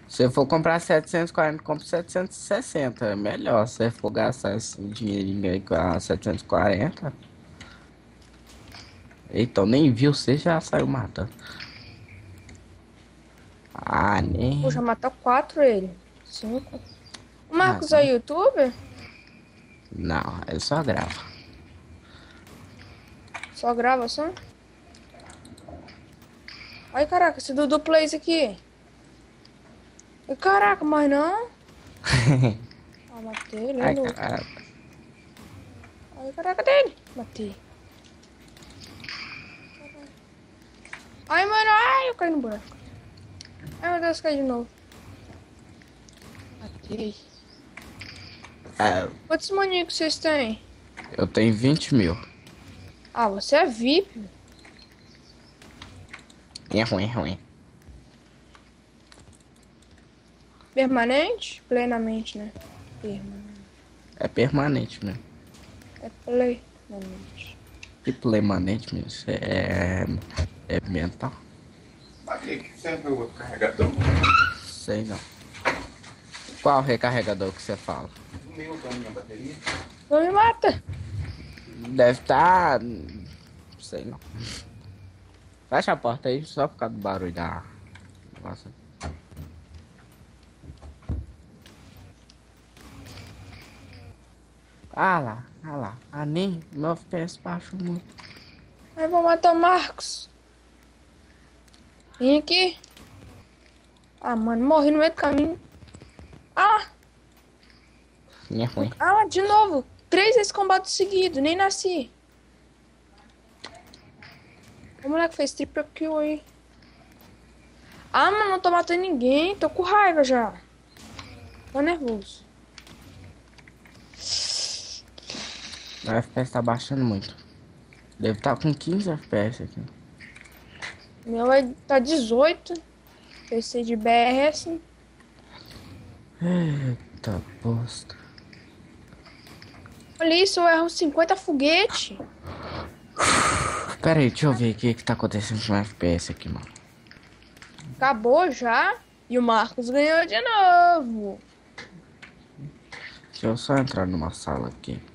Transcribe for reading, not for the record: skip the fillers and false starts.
Se for comprar 740, compra 760. É melhor. Se for gastar esse dinheirinho aí com a 740. Então nem viu, você já saiu matando. Ah, Poxa, nem. matou 4 ele. 5. O Ah, Marcos é youtuber? não, ele só grava. Só grava só? Ai, caraca, esse Dudu Plays aqui. Ai, caraca, mas não. Ah, matei ele, é Ai, louco. cara. Ai, caraca dele. Matei. Ai, mano, ai, eu caí no buraco. Ai, meu Deus, caí de novo. Matei. Ah, Quantos maníacos vocês têm? eu tenho 20 mil. Ah, você é VIP? É ruim, é ruim. Permanente? Plenamente, né? Permanente. É permanente mesmo. É plenamente. E permanente mesmo. É mental. Aqui, que serve o outro carregador? Sei não. Qual recarregador que você fala? O meu da minha bateria. Não me mata. Deve estar. Sei não. Fecha a porta aí só por causa do barulho da. Nossa. Ah lá, ah lá. Ah, nem. Meu FPS baixou muito. Ai, vou matar o Marcos. Vem aqui. Ah, mano, morri no meio do caminho. Ah, É ruim. de novo. 3 vezes combate seguido, nem nasci. O moleque fez triple kill aí. Ah, mano, não tô matando ninguém. Tô com raiva já. Tô nervoso. O FPS tá baixando muito. Deve estar com 15 FPS aqui. Meu vai tá 18. PC de BRS. Eita bosta. Olha isso, eu erro 50 foguete. Pera aí, deixa eu ver o que tá acontecendo com o FPS aqui, mano. Acabou já. E o Marcos ganhou de novo. Deixa eu só entrar numa sala aqui.